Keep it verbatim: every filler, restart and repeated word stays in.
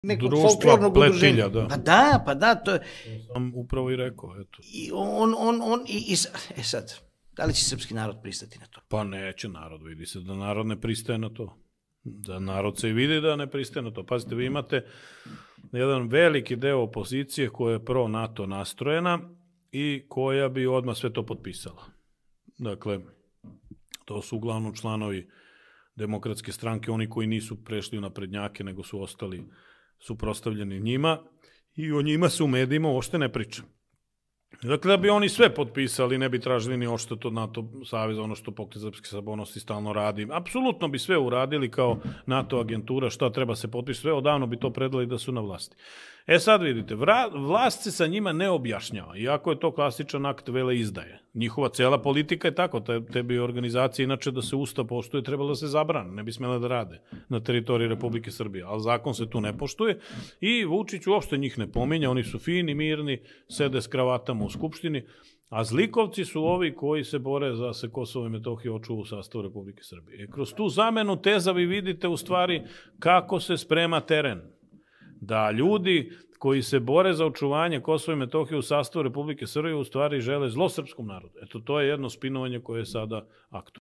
nekog Društva folklornog pletilja, udruženja. da. Pa da, pa da, to je... To sam upravo i rekao, eto. I on, on, on, i, i, e sad, da li će srpski narod pristati na to? Pa neće narod, vidi se da narod ne pristaje na to. Da narod se i vidi da ne pristaje na to. Pazite, vi imate jedan veliki deo opozicije koja je pro-NATO nastrojena i koja bi odmah sve to potpisala. Dakle, to su uglavnom članovi Demokratske stranke, oni koji nisu prešli u naprednjake, nego su ostali suprotstavljeni njima i o njima se u medijima uopšte ne priča. Dakle, da bi oni sve potpisali, ne bi tražili ni odštetu od NATO saveza, ono što Pokret srpske slobodnosti stalno radi. Apsolutno bi sve uradili kao NATO agentura, šta treba se potpisati, sve odavno bi to predali da su na vlasti. E sad vidite, vlast se sa njima ne objašnjava, iako je to klasičan akt veleizdaje. Njihova cela politika je tako, te bi organizacije, inače da se Ustav poštuje, trebalo da se zabrane, ne bi smjela da rade na teritoriji Republike Srbije, ali zakon se tu ne poštuje i Vučić uopšte njih ne pominja, oni su fini, mirni, sede s kravatama u Skupštini, a zlikovci su ovi koji se bore da se Kosovo i Metohija očuva u sastavu Republike Srbije. I kroz tu zamenu teza vi vidite u stvari kako se sprema teren. Da ljudi koji se bore za očuvanje Kosova i Metohije u sastavu Republike Srbije u stvari žele zlo srpskom narodu. Eto, to je jedno spinovanje koje je sada aktualno.